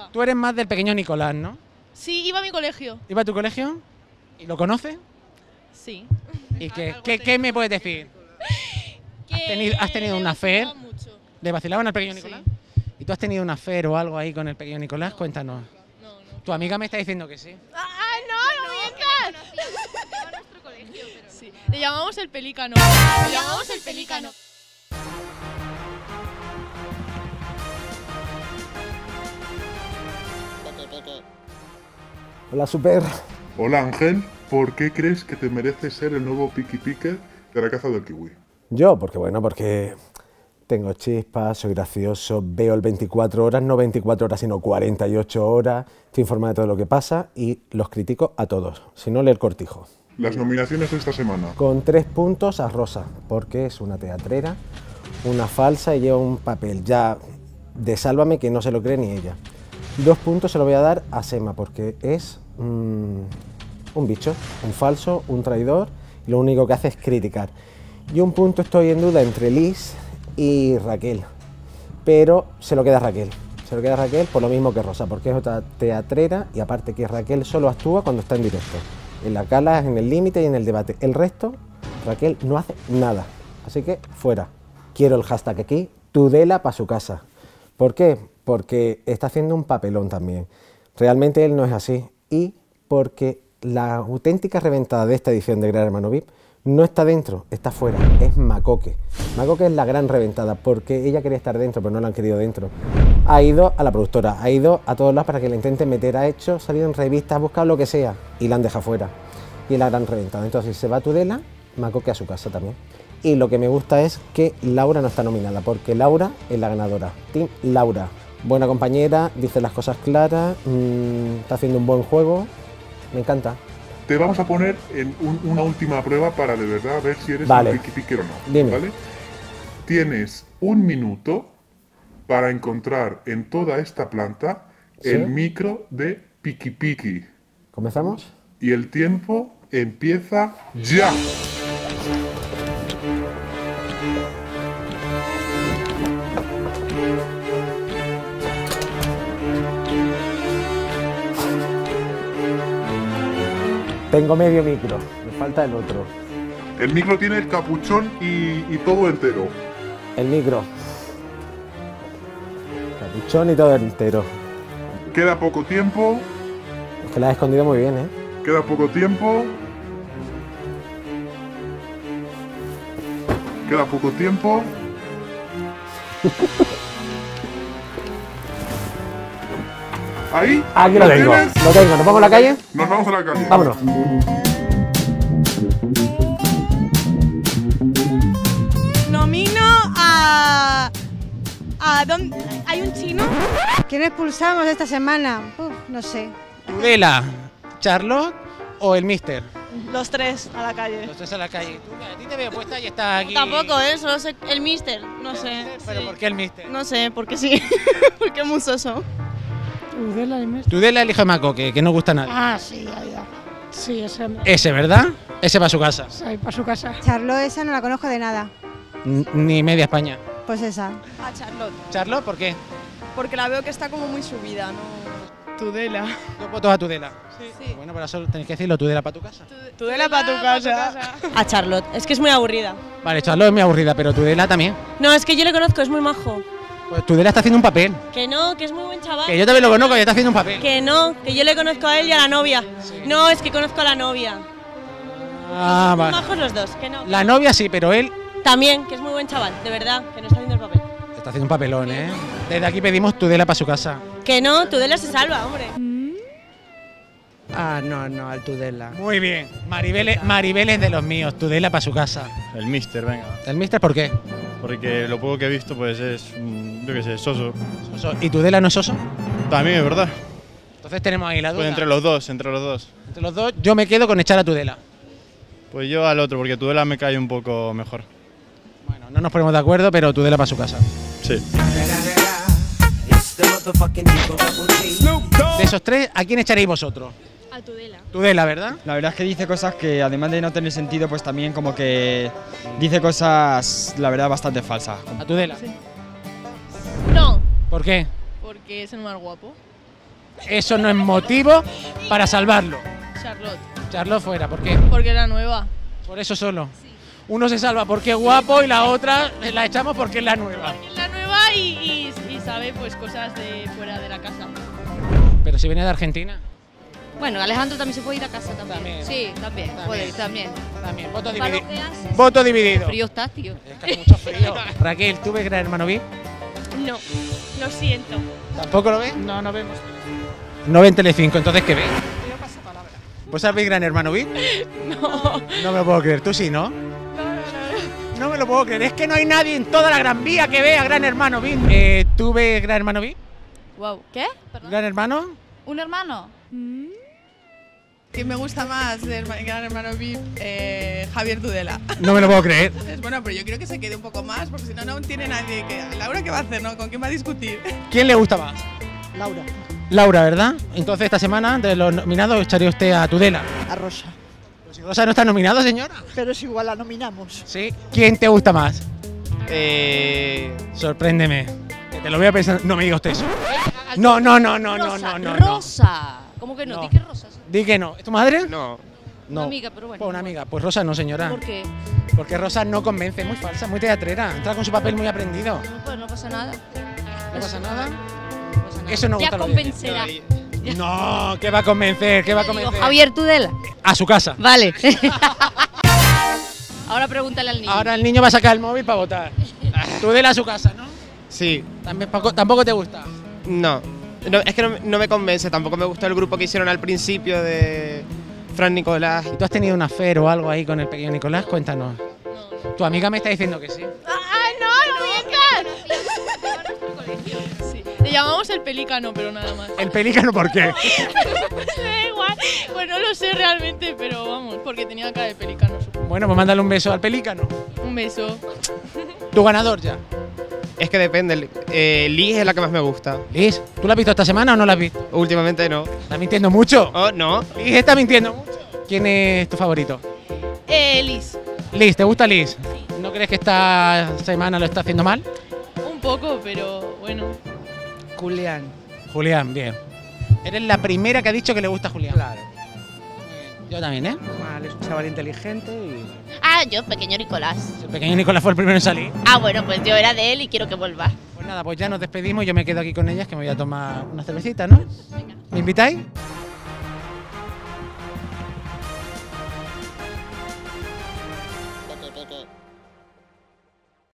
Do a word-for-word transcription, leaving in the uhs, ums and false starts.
Tú eres más del pequeño Nicolás, ¿no? Sí, iba a mi colegio. ¿Iba a tu colegio? ¿Y lo conoces? Sí. ¿Y qué, qué, qué me puedes decir? ¿Has tenido, has tenido una affair? ¿Le vacilaban al pequeño Nicolás? Sí. ¿Y tú has tenido una affair o algo ahí con el pequeño Nicolás? Cuéntanos. No, no. Tu amiga me está diciendo que sí. ¡Ah, no, no digas! Iba a nuestro colegio, pero no. Sí. Le llamamos el pelícano. Le llamamos el pelícano. Hola, Super. Hola Ángel, ¿por qué crees que te mereces ser el nuevo Piqui Picker de la Caza del Kiwi? Yo, porque bueno, porque tengo chispas, soy gracioso, veo el veinticuatro horas, no veinticuatro horas, sino cuarenta y ocho horas, estoy informado de todo lo que pasa y los critico a todos, si no, lee el Cortijo. Las nominaciones de esta semana. Con tres puntos a Rosa, porque es una teatrera, una falsa y lleva un papel ya de Sálvame que no se lo cree ni ella. Dos puntos se lo voy a dar a Sema, porque es mmm, un bicho, un falso, un traidor, y lo único que hace es criticar. Y un punto estoy en duda entre Liz y Raquel, pero se lo queda a Raquel. Se lo queda a Raquel por lo mismo que Rosa, porque es otra teatrera y aparte que Raquel solo actúa cuando está en directo. En la cala, en el límite y en el debate. El resto, Raquel no hace nada. Así que fuera. Quiero el hashtag aquí, Tudela para su casa. ¿Por qué? Porque está haciendo un papelón también. Realmente él no es así. Y porque la auténtica reventada de esta edición de Gran Hermano V I P no está dentro, está fuera. Es Macoque. Macoque es la gran reventada porque ella quería estar dentro, pero no la han querido dentro. Ha ido a la productora, ha ido a todos lados para que la intenten meter. Ha hecho, salido en revistas, ha buscado lo que sea y la han dejado fuera. Y es la gran reventada. Entonces se va a Tudela, Macoque a su casa también. Y lo que me gusta es que Laura no está nominada, porque Laura es la ganadora. Team Laura. Buena compañera, dice las cosas claras, mmm, está haciendo un buen juego, me encanta. Te vamos a poner en un, una última prueba para de verdad ver si eres Vale. un Piqui Picker o no. Dime. ¿Vale? Tienes un minuto para encontrar en toda esta planta ¿Sí? el micro de Piqui Piqui. ¿Comenzamos? Y el tiempo empieza ya. Tengo medio micro, me falta el otro. El micro tiene el capuchón y, y todo entero. El micro. Capuchón y todo entero. Queda poco tiempo. Es que la he escondido muy bien, ¿eh? Queda poco tiempo. Queda poco tiempo. Ahí. Aquí lo tengo, tienes. lo tengo. ¿Nos vamos a la calle? Nos vamos a la calle. Vámonos. Nomino a... a ¿dónde? ¿Hay un chino? ¿Quién expulsamos esta semana? Uf, no sé. ¿Tudela, Charlotte o el Mister? Los tres a la calle. Los tres a la calle. Tú, a ti te veo puesta y está aquí. Tampoco, ¿eh? Solo sé el mister. No sé. ¿Pero sí. por qué el Mister? No sé, porque sí. Porque es muy soso. Tudela y Mister. Tudela, el hijo de Macoque, que no gusta nada. Ah, sí, ya, ya. Sí, ese, Ese, ¿verdad? Ese va a su casa. ahí para su casa. Charlo, esa no la conozco de nada. N- Ni media España. Pues esa. A Charlotte. ¿Charlotte? ¿Por qué? Porque la veo que está como muy subida, ¿no? Tudela. Dos votos a Tudela. Sí. Bueno, para eso tenéis que decirlo, Tudela para tu casa. Tudela para tu casa. A Charlotte. Es que es muy aburrida. Vale, Charlotte es muy aburrida, pero Tudela también. No, es que yo le conozco, es muy majo. Pues Tudela está haciendo un papel. Que no, que es muy buen chaval. Que yo también lo conozco y está haciendo un papel. Que no, que yo le conozco a él y a la novia. No, es que conozco a la novia. Ah, Muy vale. majos los dos, que no. La novia sí, pero él También, que es muy buen chaval, de verdad, que no está haciendo el papel. está haciendo un papelón, ¿eh? Desde aquí pedimos Tudela para su casa. Que no, Tudela se salva, hombre. Ah, no, no, al Tudela. Muy bien. Maribel, es- Maribel es de los míos, Tudela para su casa. El Mister, venga. ¿El Mister por qué? Porque lo poco que he visto, pues es, mm, yo qué sé, soso. Soso. ¿Y Tudela no es soso? También es verdad. Entonces tenemos ahí la duda. Pues entre los dos, entre los dos. Entre los dos, yo me quedo con echar a Tudela. Pues yo al otro, porque Tudela me cae un poco mejor. Bueno, no nos ponemos de acuerdo, pero Tudela para su casa. Sí. De esos tres, ¿a quién echaréis vosotros? A Tudela. Tudela, ¿verdad? La verdad es que dice cosas que además de no tener sentido, pues también como que dice cosas, la verdad, bastante falsas. A Tudela. No, ¿Por qué? porque es el más guapo. Eso no es motivo para salvarlo. Charlotte. Charlotte fuera, ¿por qué? Porque era nueva. Por eso solo. Uno se salva porque es guapo y la otra la echamos porque es la nueva. Es la nueva y, y, y sabe pues cosas de fuera de la casa. Pero si viene de Argentina. Bueno, Alejandro también se puede ir a casa también. También. Sí, también, También. puede ir, también. También, voto Para dividido. lo que haces. Voto dividido. Frío está, tío. Es que hace mucho frío. Raquel, ¿tú ves Gran Hermano V I P? No, lo siento. ¿Tampoco lo ves? No, no vemos. No ven Telecinco, entonces ¿qué ves? ¿Vos sabéis Gran Hermano V I P? No. No me lo puedo creer, ¿tú sí, no? No me lo puedo creer, es que no hay nadie en toda la Gran Vía que vea Gran Hermano V I P. Eh, ¿Tú ves Gran Hermano V I P? Wow. ¿Qué? ¿Perdón? ¿Gran Hermano? ¿Un hermano? ¿Quién me gusta más del Gran Hermano V I P? Eh, Javier Tudela. No me lo puedo creer. Es bueno, pero yo creo que se quede un poco más, porque si no, no tiene nadie que... Laura, ¿qué va a hacer, no? ¿Con quién va a discutir? ¿Quién le gusta más? Laura. Laura, ¿verdad? Entonces esta semana de los nominados echaría usted a Tudela. A Rosa. Pues si Rosa no está nominado, señora. Pero es igual, la nominamos. Sí. ¿Quién te gusta más? Eh... Sorpréndeme. Que te lo voy a pensar. No me diga usted eso. No, no, no, no, no, Rosa, no, no. no. Rosa. ¿Cómo que no? No. Di que Rosa. Di que no. ¿Es tu madre? No. Una amiga, pero bueno. Pues una amiga. Pues Rosa no, señora. ¿Por qué? Porque Rosa no convence, es muy falsa, muy teatrera. Entra con su papel muy aprendido. No, pues no pasa nada. ¿No pasa nada? No pasa nada. Eso no Ya gusta a los convencerá. No, ¿qué va a convencer? ¿Qué va a Digo, convencer? Javier Tudela. A su casa. Vale. Ahora pregúntale al niño. Ahora el niño va a sacar el móvil para votar. Tudela a su casa, ¿no? Sí. También, Paco, ¿tampoco te gusta? No. No, es que no, no me convence, tampoco me gustó el grupo que hicieron al principio de Fran Nicolás. ¿Y tú has tenido un affair o algo ahí con el pequeño Nicolás? Cuéntanos. Tu amiga me está diciendo que sí. ¡Ay, no, no vengas! Sí. Le llamamos el pelícano, pero nada más. ¿El pelícano por qué? Me da igual. Pues no lo sé realmente, pero vamos, porque tenía cara de pelícano. Supongo. Bueno, pues mándale un beso al pelícano. Un beso. ¿Tu ganador ya? Es que depende, eh, Liz es la que más me gusta. Liz, ¿tú la has visto esta semana o no la has visto? Últimamente no. ¿Estás mintiendo mucho? Oh, no. Liz está mintiendo mucho. ¿Quién es tu favorito? Eh, Liz. Liz, ¿te gusta Liz? ¿No crees que esta semana lo está haciendo mal? Un poco, pero bueno. Julián. Julián, bien. Eres la primera que ha dicho que le gusta a Julián. Claro. Yo también, ¿eh? Normal, es un chaval inteligente y... Ah, yo, pequeño Nicolás. El pequeño Nicolás fue el primero en salir. Ah, bueno, pues yo era de él y quiero que vuelva. Pues nada, pues ya nos despedimos. Yo me quedo aquí con ellas, que me voy a tomar una cervecita, ¿no? Venga. ¿Me invitáis?